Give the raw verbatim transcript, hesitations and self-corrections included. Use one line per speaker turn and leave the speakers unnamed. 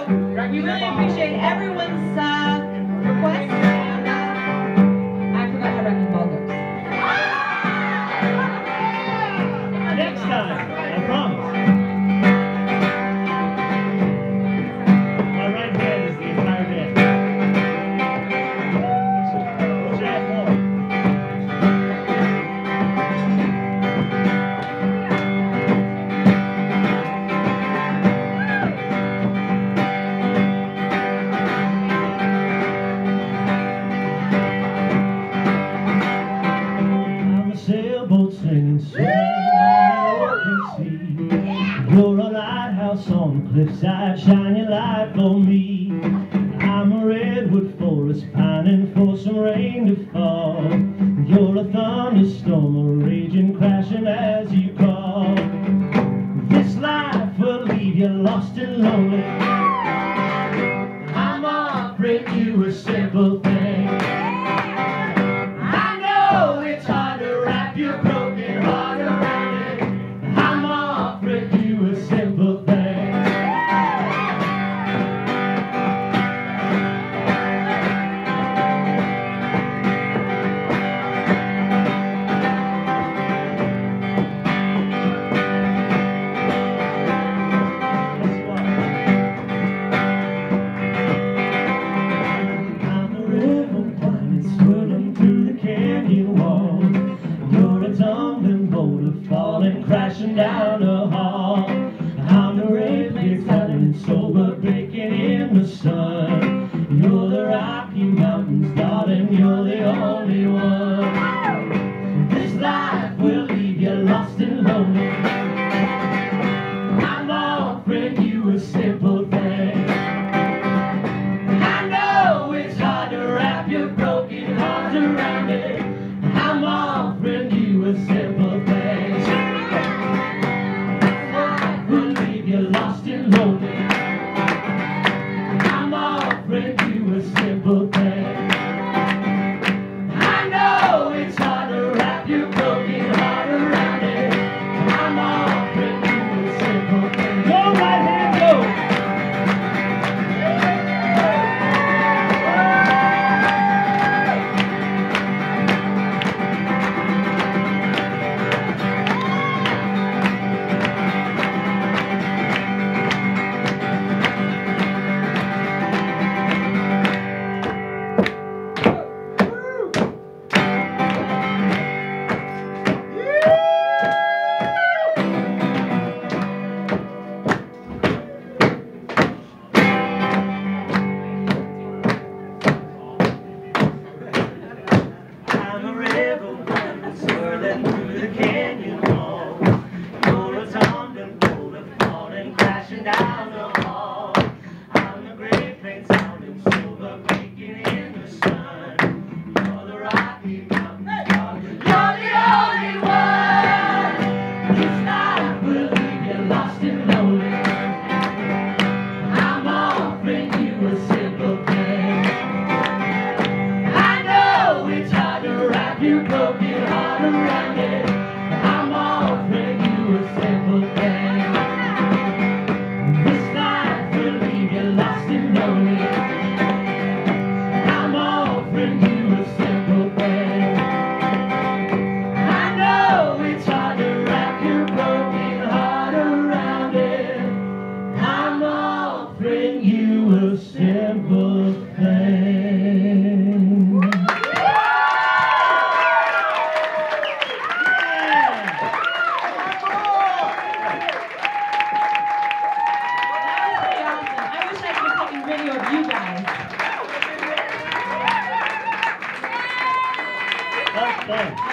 So we really appreciate everyone's uh, requests. And uh, I forgot how Wrecking Ball goes.
Next time, I promise. My right hand is the entire band. What's your hand for? I'm a sailboat singing, sailing on the open sea. You're a lighthouse on the cliffside, shine your light for me. I'm a redwood forest pining for some rain to fall. You're a thunderstorm, a raging, crashing as you call. This life will leave you lost and lonely. I'm offering you a simple thing. I know it's hard to wrap your broken heart around it. I'm offering you a simple thing. I'm a river winding, swirling through the canyon wall. You're a tumbling boulder falling, crashing down the hall. I'm the red face hiding sober, baking in the sun. You're the Rocky Mountains, darling, you're the only one. This life will leave you lost and lonely. I'm offering you a simple thing. I know it's hard to wrap your broken heart around it. I'm offering you a simple thing. Life will leave you lost and lonely. I'm offering you a simple thing. I know it's hard to wrap your broken heart around it. I'm offering you a simple thing. Go right hand, go! I'm a river winding, swirling through the canyon wall. You're a tumbling boulder falling, crashing down the hall. I'm the great plains sounding silver, baking in the sun. You're the Rocky Mountains, darling, you're the only one. This life will leave you lost and lonely. I'm offering you a simple thing. I know it's hard to wrap your broken heart around it. I'm offering you a simple thing. This life will leave you lost and lonely. I'm offering you a simple thing. I know it's hard to wrap your broken heart around it. I'm offering you a simple thing.
Video of you guys.
That's fun.